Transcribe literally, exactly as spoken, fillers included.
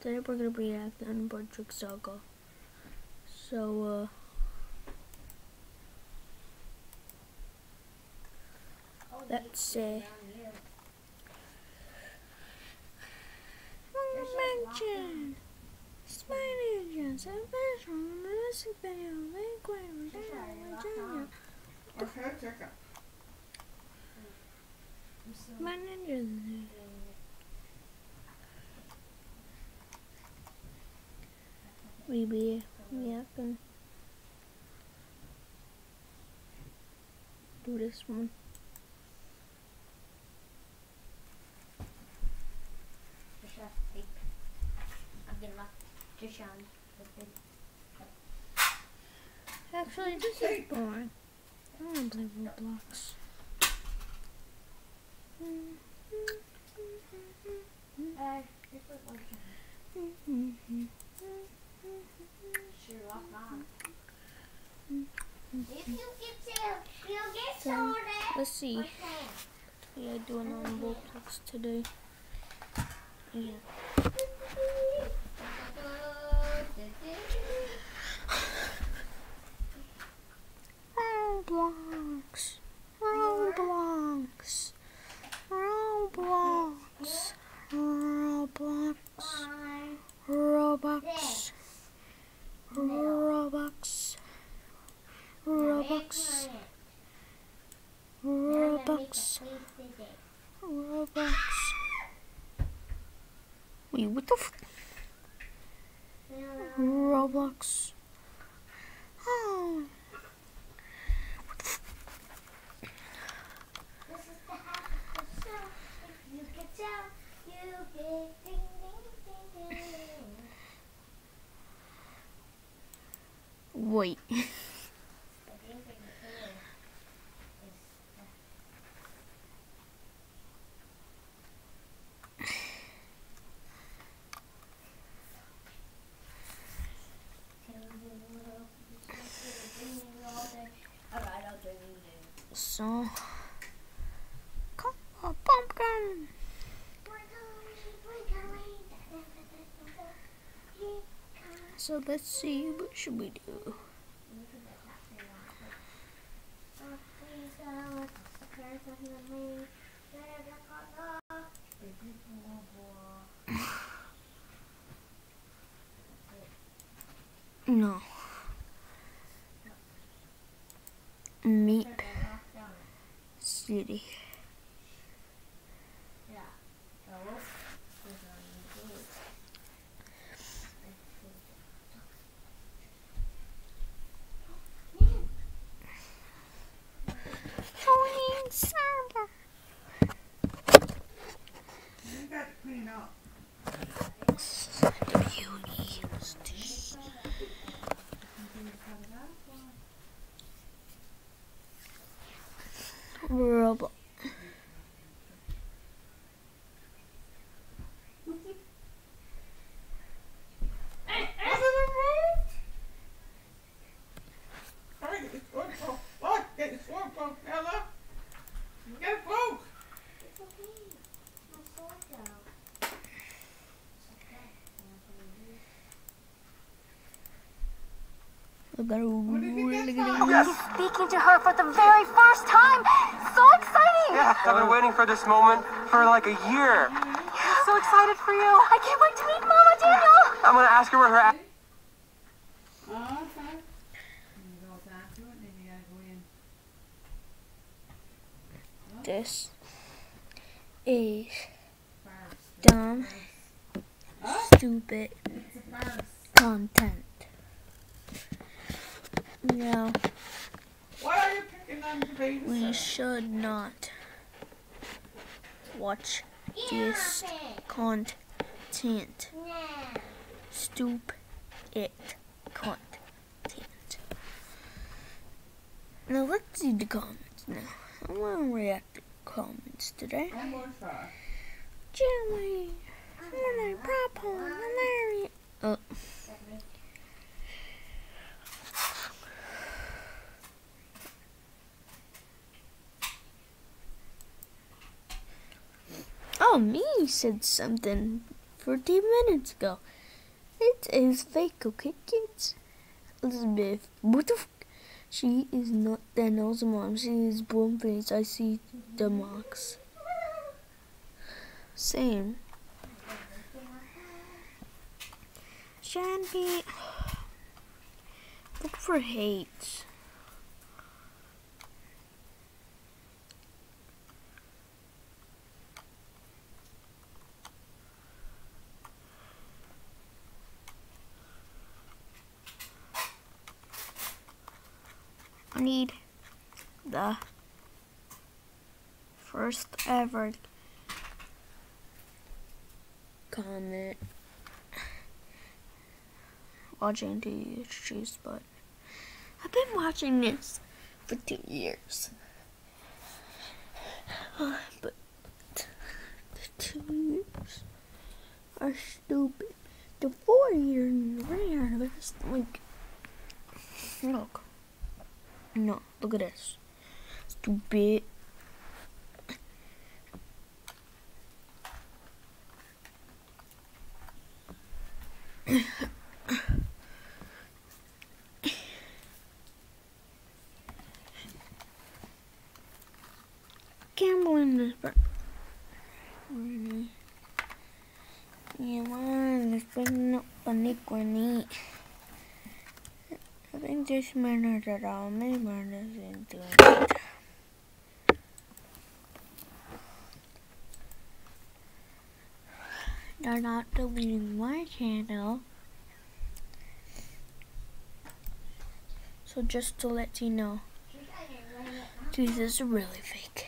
Today we're gonna be acting on Trick Saga. So, uh, let's see. Mention Spider-Gens and Fashion music video. My ninjas. We be we can do this one. Actually, this is boring. I don't want to play Roblox. So, let's see. We are doing on Roblox today. Yeah. Roblox, Roblox, Roblox, Roblox, Roblox, Roblox, Roblox, Roblox, Roblox. Wait, what the f- Roblox. Oh. Wait. So, come on, pumpkin. So let's see, what should we do? No. Meep City. Join server. You got to clean up. Robot. He's speaking to her for the very first time. So exciting! Yeah, I've been waiting for this moment for like a year. I'm so excited for you. I can't wait to meet Mama Daniel. I'm gonna ask her where her at. This is dumb, stupid content. Now, Why are you picking on the baby? we should not watch this content. Stupid content. Now let's see the comments now. I want to react to comments today. One more try. Jelly, Hannah, Papa, Larry. Oh. Oh, me said something thirteen minutes ago. It is fake, okay, kids? Elizabeth, what the f- She is not Daniel's mom. She is born face. I see the marks. Same. Shanby. Look for hate. I need the first ever comment watching the choose, but I've been watching this for two years. Uh, but the two years are stupid. The four years are the best. Like, look. No, look at this. Stupid. Can't believe this, but really, yeah, man, it's bringing up panic when he. I think this minute at all, maybe this into it. They're not deleting my channel. So just to let you know, this is really fake.